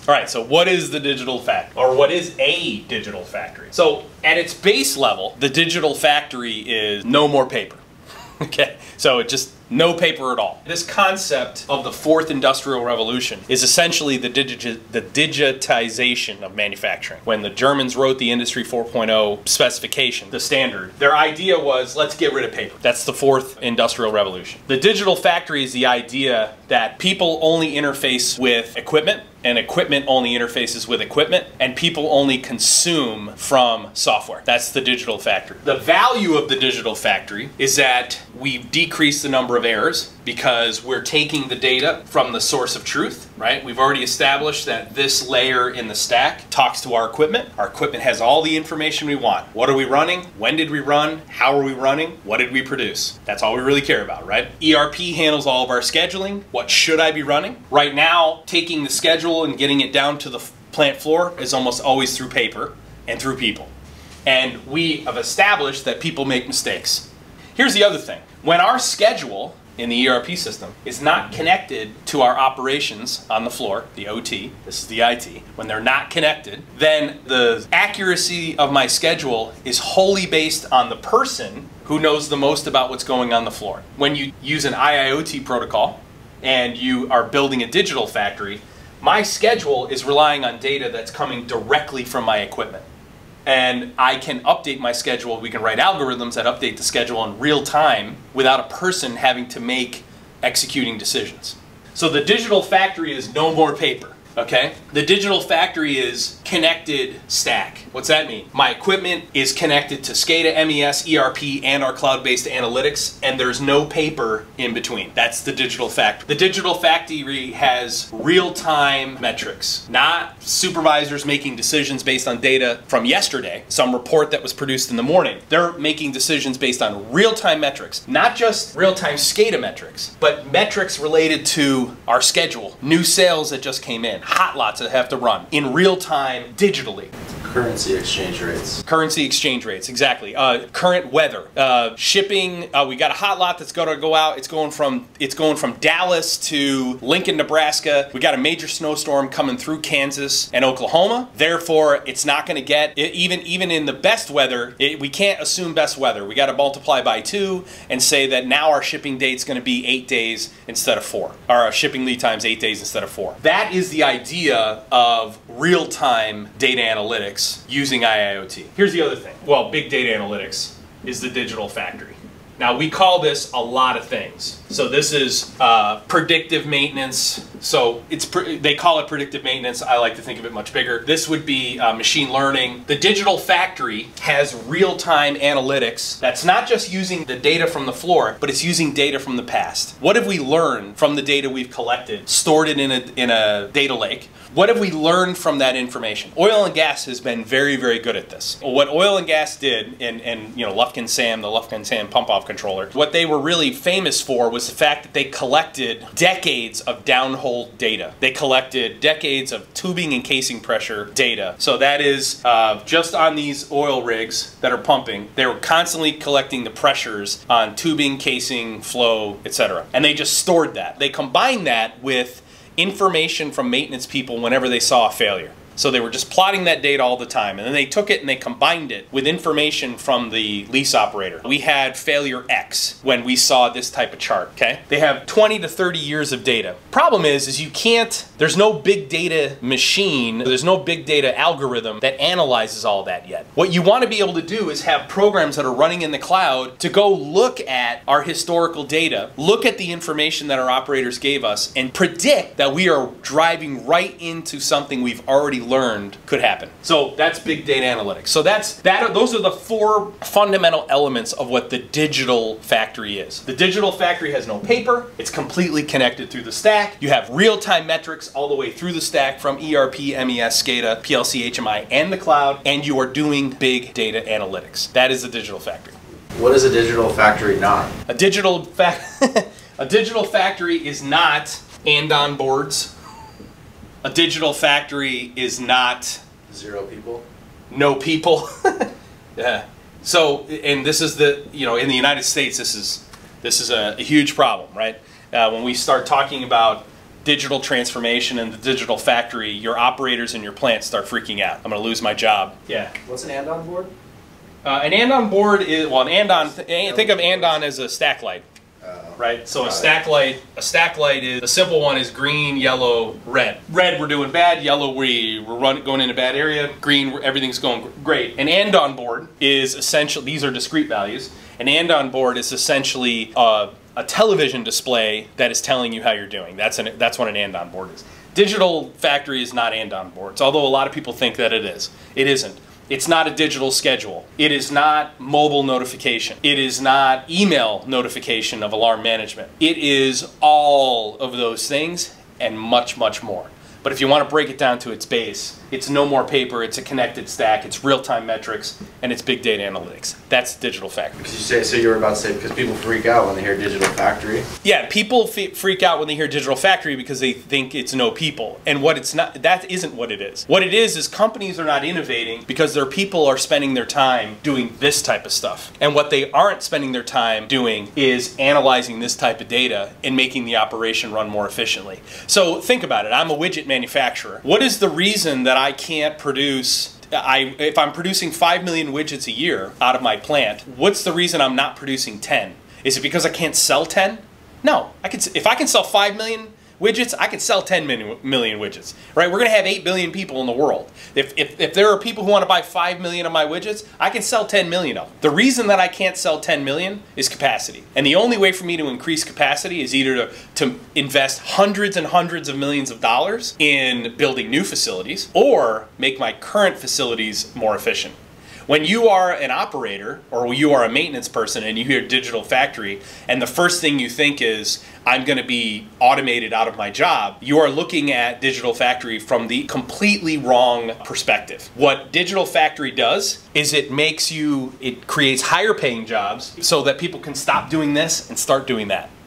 All right, so what is the digital factory? Or what is a digital factory? So at its base level, the digital factory is no more paper. Okay, so it just no paper at all. This concept of the fourth industrial revolution is essentially the digitization of manufacturing. When the Germans wrote the Industry 4.0 specification, the standard, their idea was, let's get rid of paper. That's the fourth industrial revolution. The digital factory is the idea that people only interface with equipment, and equipment only interfaces with equipment, and people only consume from software. That's the digital factory. The value of the digital factory is that we've decreased the number of errors because we're taking the data from the source of truth, right? We've already established that this layer in the stack talks to our equipment. Our equipment has all the information we want. What are we running? When did we run? How are we running? What did we produce? That's all we really care about, right? ERP handles all of our scheduling. What should I be running? Right now, taking the schedule and getting it down to the plant floor is almost always through paper and through people. And we have established that people make mistakes. Here's the other thing. When our schedule in the ERP system is not connected to our operations on the floor, the OT, this is the IT, when they're not connected, then the accuracy of my schedule is wholly based on the person who knows the most about what's going on the floor. When you use an IIoT protocol and you are building a digital factory, my schedule is relying on data that's coming directly from my equipment. And I can update my schedule. We can write algorithms that update the schedule in real time without a person having to make executing decisions. So the digital factory is no more paper, okay? The digital factory is connected stack. What's that mean? My equipment is connected to SCADA, MES, ERP, and our cloud-based analytics, and there's no paper in between. That's the digital factory. The digital factory has real-time metrics, not supervisors making decisions based on data from yesterday, some report that was produced in the morning. They're making decisions based on real-time metrics, not just real-time SCADA metrics, but metrics related to our schedule, new sales that just came in, hot lots that have to run in real time digitally. Currency exchange rates. Currency exchange rates, exactly. Current weather, shipping. We got a hot lot that's going to go out. It's going from Dallas to Lincoln, Nebraska. We got a major snowstorm coming through Kansas and Oklahoma. Therefore, it's not going to get even in the best weather. We can't assume best weather. We got to multiply by 2 and say that now our shipping date's going to be 8 days instead of 4. Our shipping lead time's 8 days instead of 4. That is the idea of real-time data analytics using IIoT. Here's the other thing. Well, big data analytics is the digital factory. Now, we call this a lot of things. So this is predictive maintenance. So they call it predictive maintenance. I like to think of it much bigger. This would be machine learning. The digital factory has real-time analytics that's not just using the data from the floor, but it's using data from the past. What have we learned from the data we've collected, stored it in a data lake? What have we learned from that information? Oil and gas has been very, very good at this. What oil and gas did, and you know, Lufkin Sam, the Lufkin Sam pump-off controller, what they were really famous for was the fact that they collected decades of downhole data. They collected decades of tubing and casing pressure data. So that is just on these oil rigs that are pumping, they were constantly collecting the pressures on tubing, casing, flow, etc. And they just stored that. They combined that with information from maintenance people whenever they saw a failure. So they were just plotting that data all the time, and then they took it and they combined it with information from the lease operator. We had failure X when we saw this type of chart, okay? They have 20 to 30 years of data. Problem is you can't, there's no big data machine, there's no big data algorithm that analyzes all that yet. What you want to be able to do is have programs that are running in the cloud to go look at our historical data, look at the information that our operators gave us, and predict that we are driving right into something we've already learned could happen. So that's big data analytics. So those are the 4 fundamental elements of what the digital factory is. The digital factory has no paper. It's completely connected through the stack. You have real-time metrics all the way through the stack from ERP, MES, SCADA, PLC, HMI, and the cloud, and you are doing big data analytics. That is the digital factory. What is a digital factory not? A digital factory is not and-on boards. A digital factory is not 0 people. No people. Yeah. So, and this is the, you know, in the United States, this is a huge problem, right? When we start talking about digital transformation and the digital factory, your operators in your plant start freaking out. I'm going to lose my job. Yeah. What's an andon board? An andon board is, well, an andon, think of andon as a stack light. Right? So a stack light is, a simple one is green, yellow, red. Red, we're doing bad. Yellow, we're going in a bad area. Green, everything's going great. An andon board is essentially, these are discrete values. An andon board is essentially a television display that is telling you how you're doing. That's what an andon board is. Digital factory is not andon boards, although a lot of people think that it is. It isn't. It's not a digital schedule. It is not mobile notification. It is not email notification of alarm management. It is all of those things and much, much more. But if you want to break it down to its base, it's no more paper, it's a connected stack, it's real-time metrics, and it's big data analytics. That's digital factory. Because you say, so you were about to say, because people freak out when they hear digital factory? Yeah, people freak out when they hear digital factory because they think it's no people. And what it's not, that isn't what it is. What it is companies are not innovating because their people are spending their time doing this type of stuff. And what they aren't spending their time doing is analyzing this type of data and making the operation run more efficiently. So think about it. I'm a widget manufacturer. What is the reason that I can't produce, if I'm producing 5 million widgets a year out of my plant, what's the reason I'm not producing 10? Is it because I can't sell 10? No, if I can sell 5 million widgets, I can sell 10 million widgets, right? We're gonna have 8 billion people in the world. If there are people who wanna buy 5 million of my widgets, I can sell 10 million of them. The reason that I can't sell 10 million is capacity. And the only way for me to increase capacity is either to invest hundreds and hundreds of millions of dollars in building new facilities or make my current facilities more efficient. When you are an operator or you are a maintenance person and you hear digital factory and the first thing you think is, I'm going to be automated out of my job, you are looking at digital factory from the completely wrong perspective. What digital factory does is it creates higher paying jobs so that people can stop doing this and start doing that.